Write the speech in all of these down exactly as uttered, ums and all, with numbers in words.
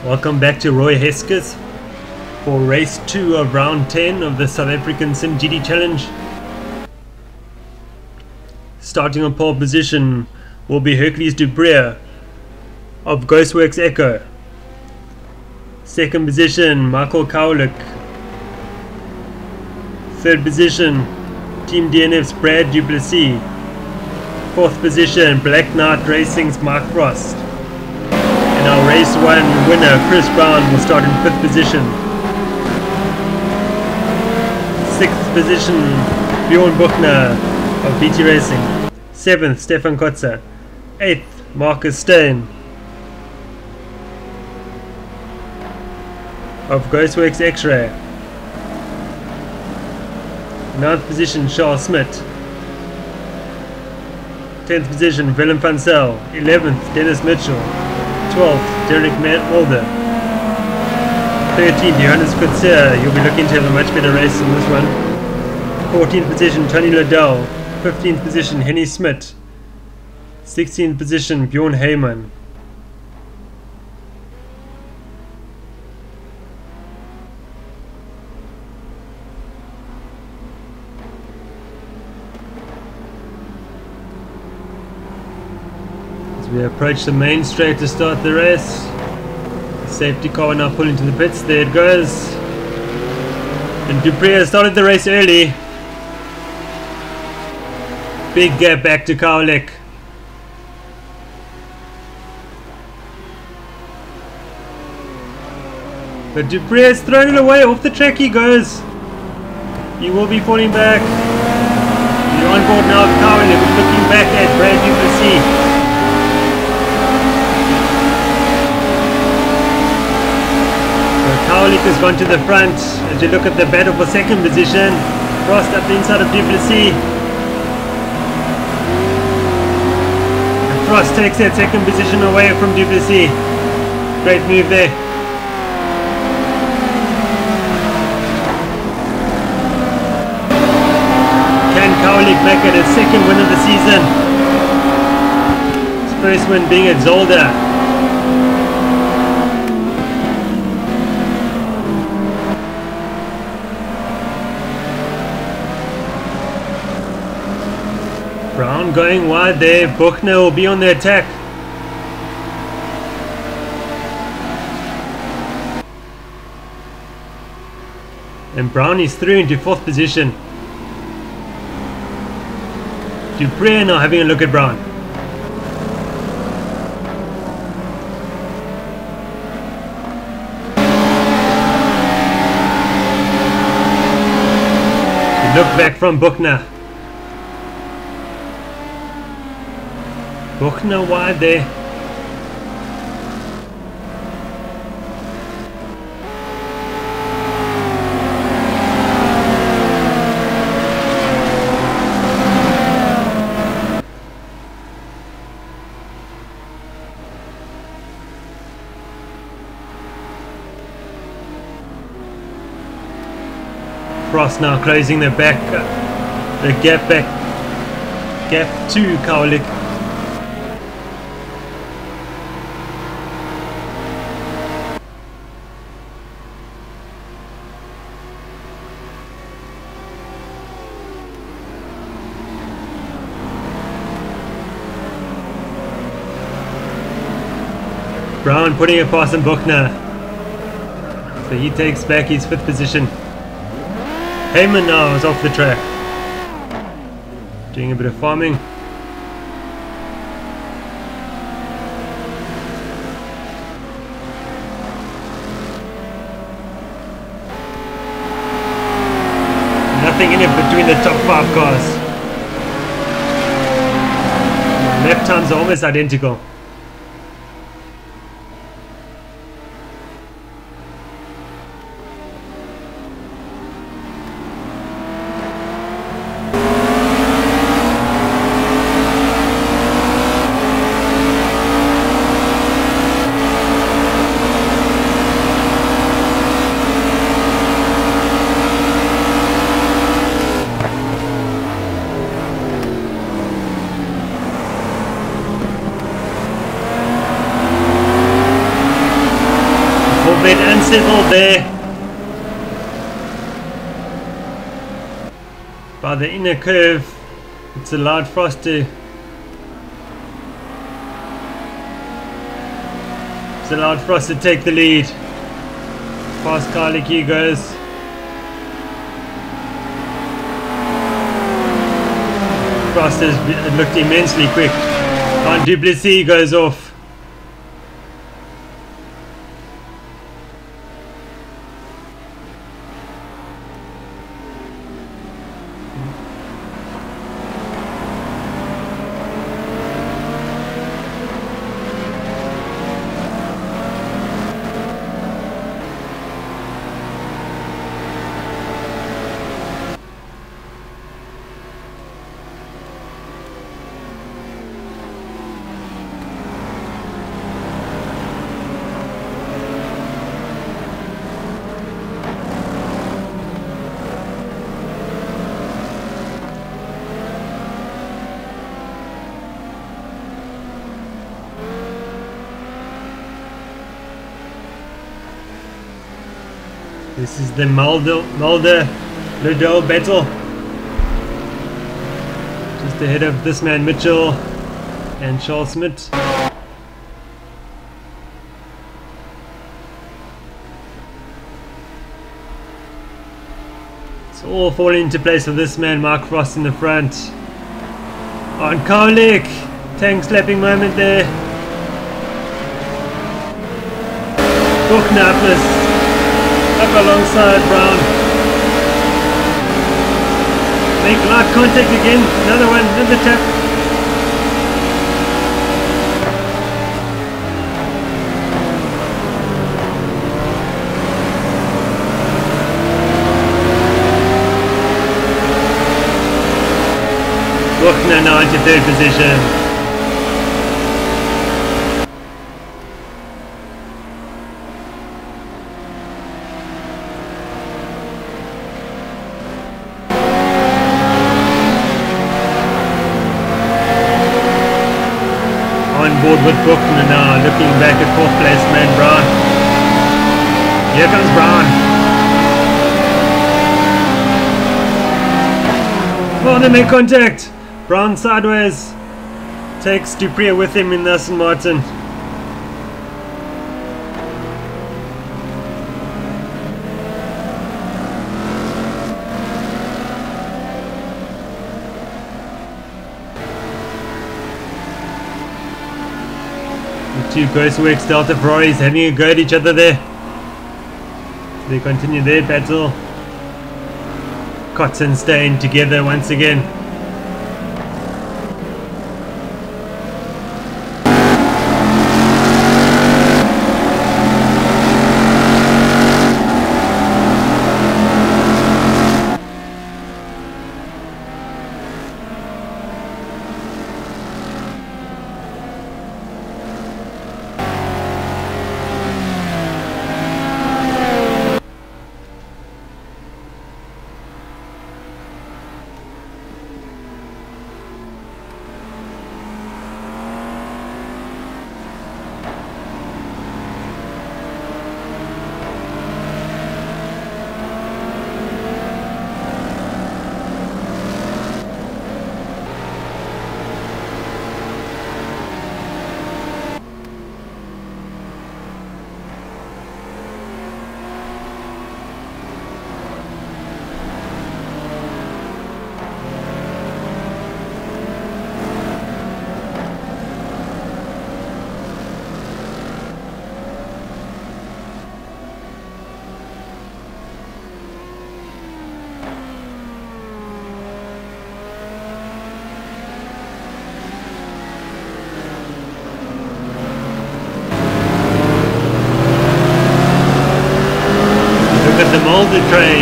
Welcome back to Roy Hesketh for race two of round ten of the South African simGT Challenge. Starting on pole position will be Hercules Dupree of Ghostworks Echo. Second position, Michael Cowlick. Third position, Team D N F's Brad Duplessis. Fourth position, Black Knight Racing's Mike Frost. And our race one winner, Chris Brown, will start in fifth position. Sixth position, Bjorn Buchner of B T Racing. Seventh, Stefan Kotzer. Eighth, Marcus Steyn of Ghostworks X-Ray. Ninth position, Charles Smith. Tenth position, Willem van Zyl. Eleventh, Dennis Mitchell. Twelfth, Derek Mulder. Thirteenth, Johannes Kutzer. You'll be looking to have a much better race in this one. Fourteenth position, Tony Liddell. Fifteenth position, Henny Smith. Sixteenth position, Bjorn Heyman. We approach the main straight to start the race. Safety car now pulling to the pits. There it goes. And Dupree has started the race early. Big gap back to Cowlick. But Dupree has thrown it away. Off the track he goes. He will be falling back. You're on board now, Cowlick, looking back at Brad Duplessis. Cowlick has gone to the front. As you look at the battle for second position, Frost up the inside of Duplessis. And Frost takes that second position away from Duplessis. Great move there. Can Cowlick back at his second win of the season? His first win being at Zolder. Brown going wide there. Buchner will be on the attack. And Brown is through into fourth position. Dupree now having a look at Brown. Look back from Buchner. Buchner wide there. Frost now closing the back, uh, the gap back, gap to Cowlick. Brown putting it past him, Buchner. So he takes back his fifth position. Heyman now is off the track. Doing a bit of farming. Nothing in it between the top five cars. Lap times are almost identical. bit unsettled there by the inner curve. It's allowed Frost to it's allowed Frost to take the lead. Past Carly Key goes. Frost has looked immensely quick. And Duplessis goes off. This is the Mulder, Mulder Liddell battle. Just ahead of this man Mitchell and Charles Smith. It's all falling into place for this man Mark Frost in the front. On Kowalik, tank slapping moment there. Buchner up alongside Brown. Make live contact again. Another one, another tap. Buchner now into third position. Board with Buchner now, looking back at fourth place man Brown. Here comes Brown. Oh, they make contact. Brown sideways takes Dupree with him in Aston Martin. Two Ghostworks Delta Ferraris having a go at each other there. They continue their battle. Cotton staying together once again. The train.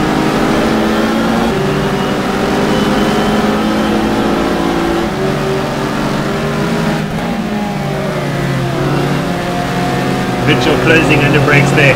Mitchell closing under brakes there.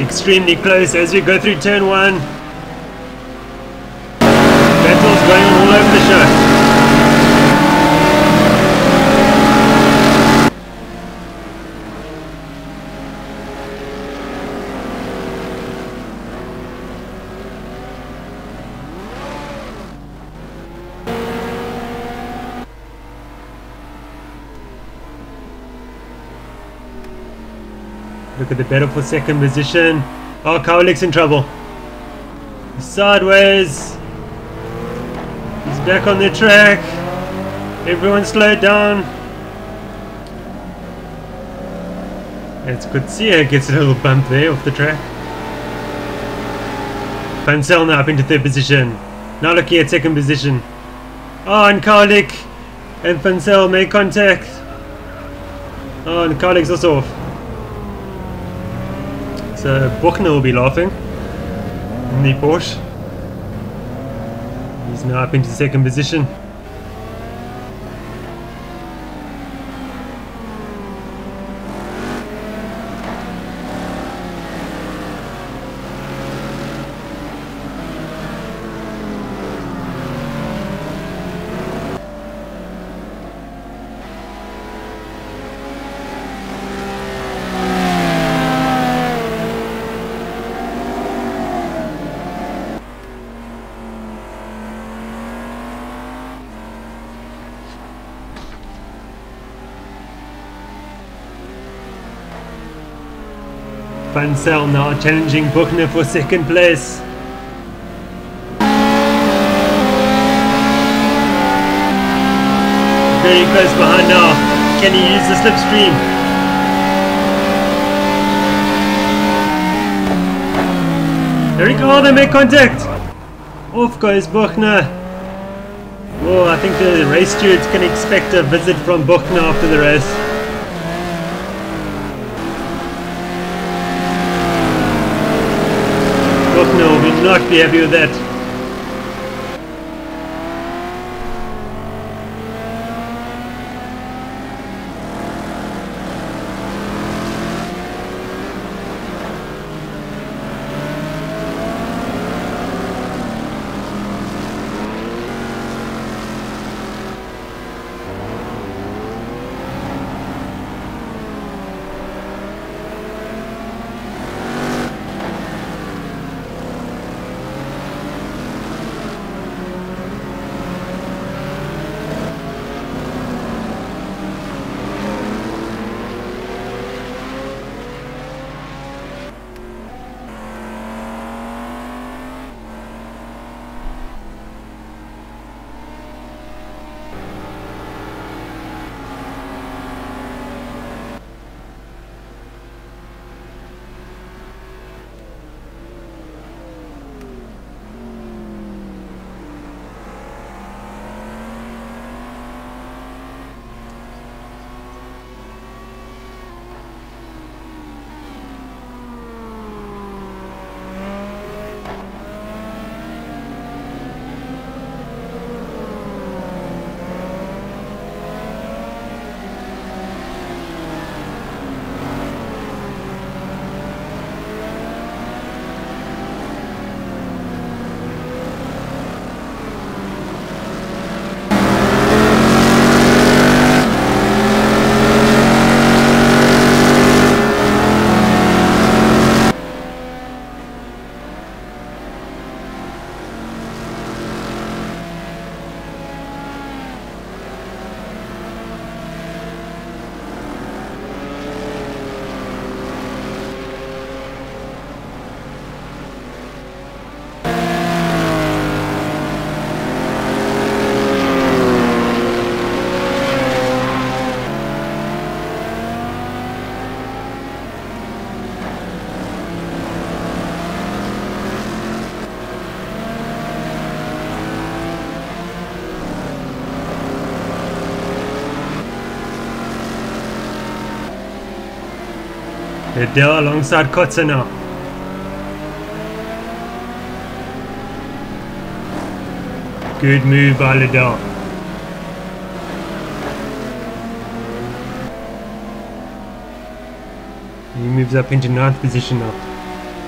extremely close as we go through turn one. Battle's going on all over the show. Look at the battle for second position. Oh, Kowlik's in trouble. He's sideways. He's back on the track. Everyone slowed down. It's good to see her gets a little bump there off the track. Pansel now up into third position. Now looking at second position. Oh, and Kowlik and Pansel make contact. Oh, and Kowlik's also off. So Buchner will be laughing in the Porsche. He's now up into second position. Pansel now challenging Buchner for second place. Very close behind now. Can he use the slipstream? There we go, they make contact. Off goes Buchner. Oh, I think the race stewards can expect a visit from Buchner after the race. Buchner will not be happy with that. Liddell alongside Kotzer now. Good move by Liddell. He moves up into ninth position now.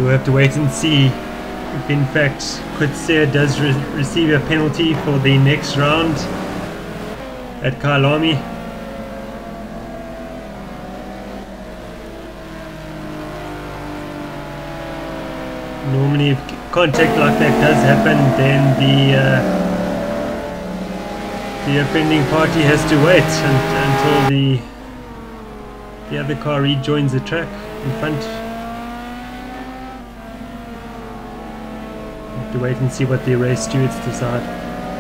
We'll have to wait and see if in fact Kutser does re receive a penalty for the next round at Kyalami. Normally if contact like that does happen, then the uh, the offending party has to wait un until the the other car rejoins the track in front. Have to wait and see what the race stewards decide.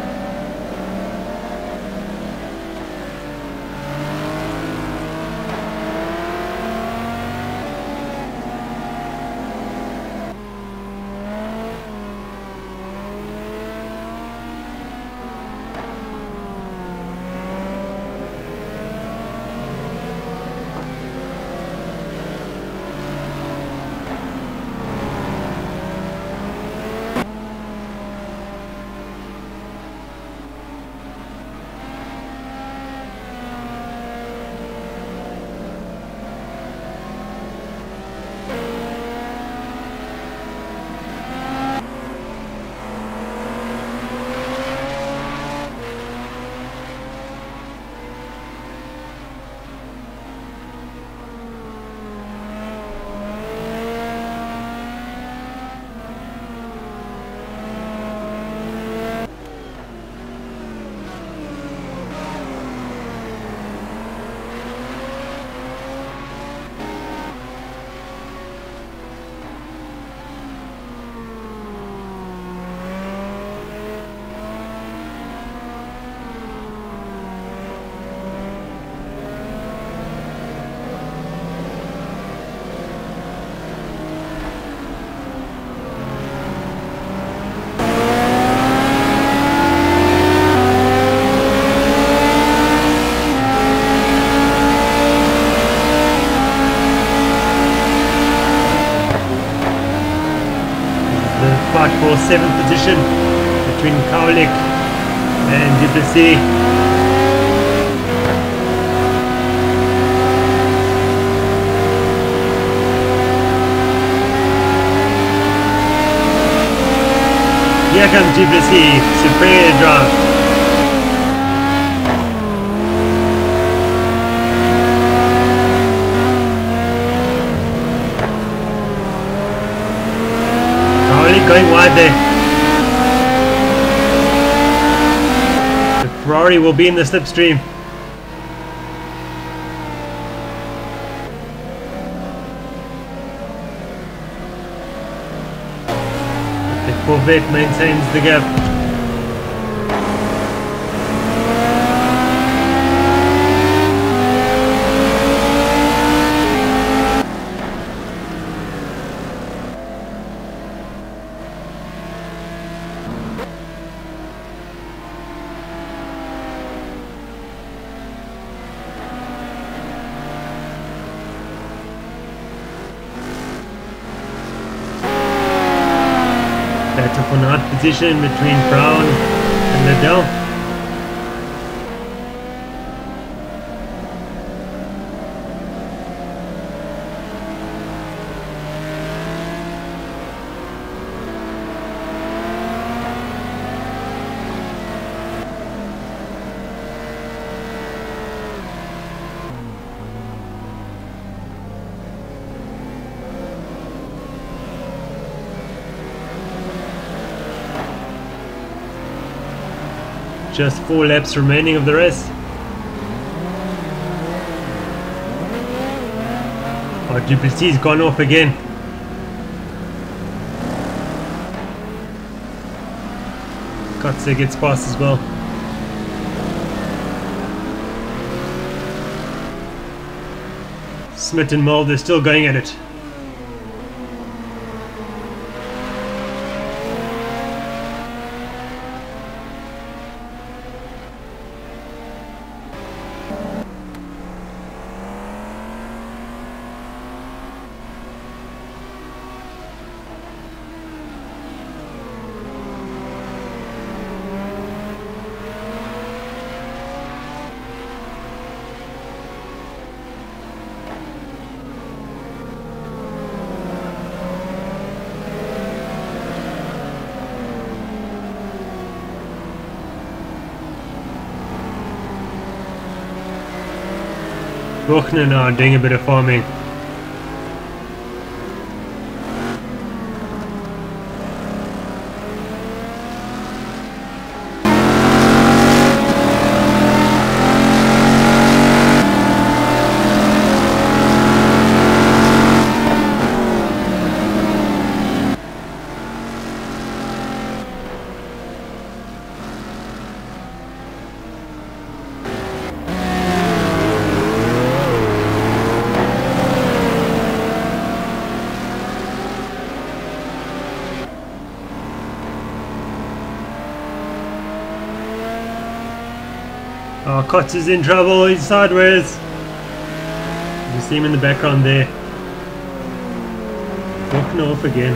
Fight for seventh position between Kaulik and Duplessis. Here comes Duplessis, superior drive. Going wide there. The Ferrari will be in the slipstream. The Corvette maintains the gap. Battle for ninth position between Brown and Liddell. Just four laps remaining of the race. Oh, Duplessis has gone off again. Kotze gets past as well. Smith and Mulder still going at it. Buchner now doing a bit of farming. Oh, Kotz is in trouble, he's sideways. You see him in the background there. Walking off again.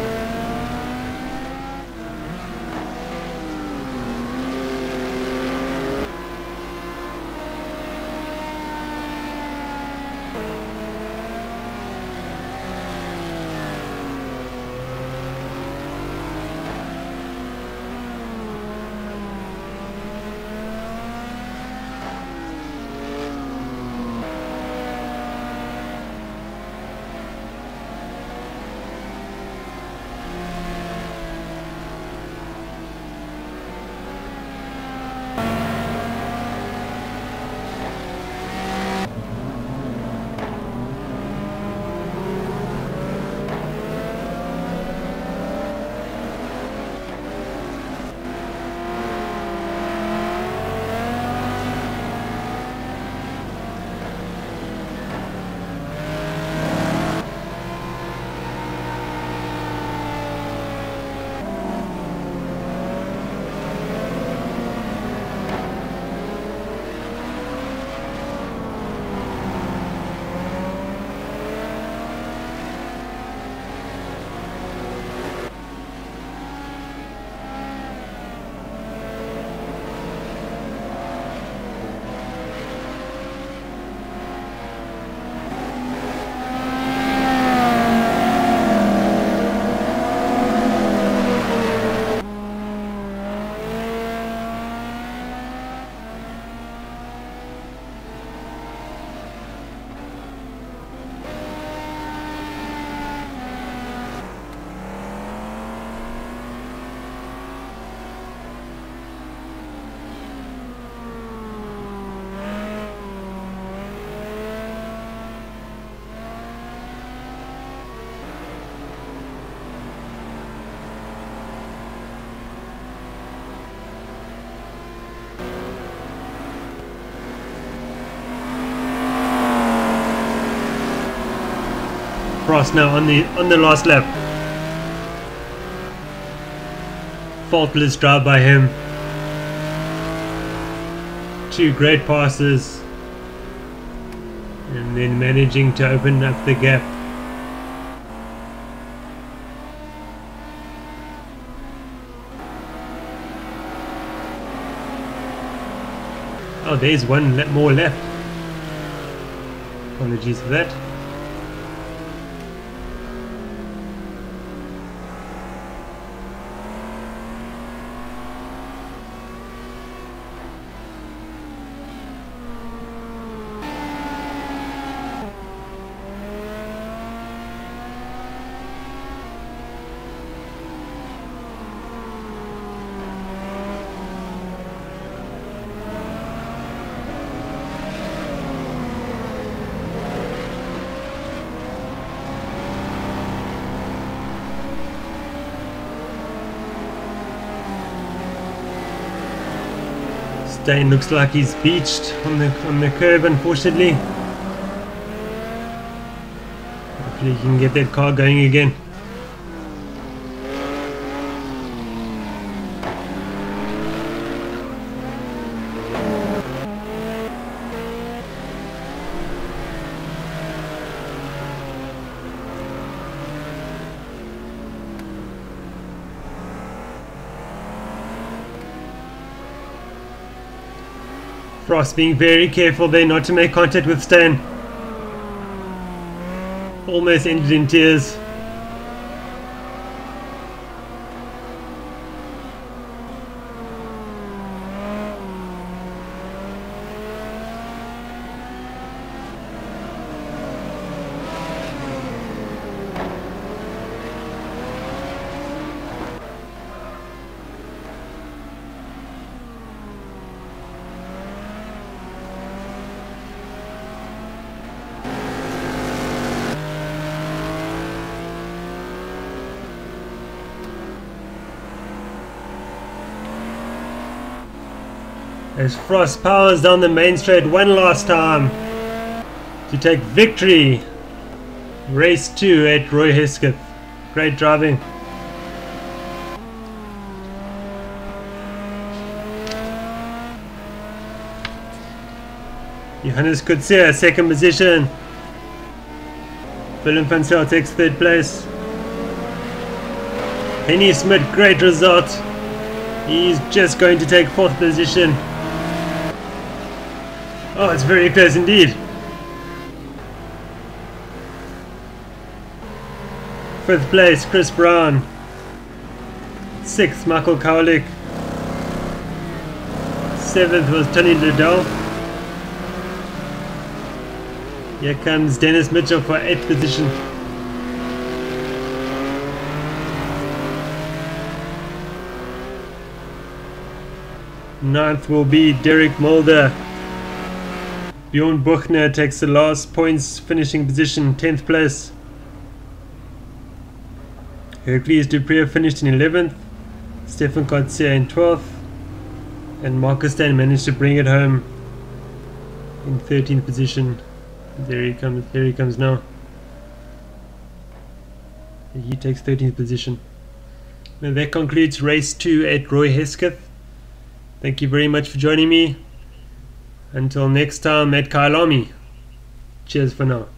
Frost now on the on the last lap. Faultless drive by him. Two great passes, and then managing to open up the gap. Oh, there's one le- more left. Apologies for that. Dane looks like he's beached on the on the curb, unfortunately. Hopefully he can get that car going again. Frost being very careful there not to make contact with Stan. Almost ended in tears. as Frost powers down the main straight one last time to take victory. Race two at Roy Hesketh. Great driving. Johannes Kutsia, second position. Willem van Zyl takes third place. Henny Smith, great result. He's just going to take fourth position. Oh, it's very close indeed. Fifth place, Chris Brown. Sixth, Michael Kowalik. Seventh was Tony Liddell. Here comes Dennis Mitchell for eighth position. Ninth will be Derek Mulder. Bjorn Buchner takes the last points finishing position, tenth place. Hercules Dupree finished in eleventh. Stefan Kotze in twelfth. And Marcus Stan managed to bring it home in thirteenth position. There he comes, there he comes now. He takes thirteenth position. Now that concludes race two at Roy Hesketh. Thank you very much for joining me. Until next time at Kyalami. Cheers for now.